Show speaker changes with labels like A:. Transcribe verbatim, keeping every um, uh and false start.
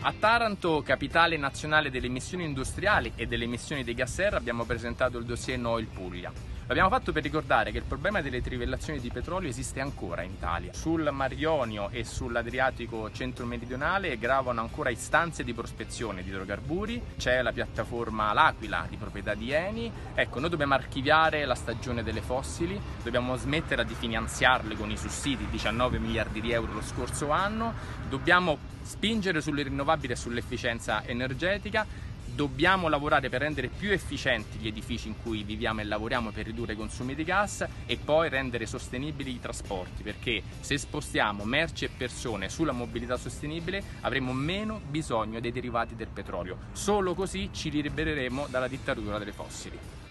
A: A Taranto, capitale nazionale delle emissioni industriali e delle emissioni dei gas serra, abbiamo presentato il dossier No il Puglia. L'abbiamo fatto per ricordare che il problema delle trivellazioni di petrolio esiste ancora in Italia. Sul Mar Ionio e sull'Adriatico centro-meridionale gravano ancora istanze di prospezione di idrocarburi, c'è la piattaforma L'Aquila di proprietà di Eni. Ecco, noi dobbiamo archiviare la stagione delle fossili, dobbiamo smettere di finanziarle con i sussidi, diciannove miliardi di euro lo scorso anno, dobbiamo spingere sulle rinnovabili e sull'efficienza energetica. Dobbiamo lavorare per rendere più efficienti gli edifici in cui viviamo e lavoriamo per ridurre i consumi di gas e poi rendere sostenibili i trasporti, perché se spostiamo merci e persone sulla mobilità sostenibile avremo meno bisogno dei derivati del petrolio. Solo così ci libereremo dalla dittatura delle fossili.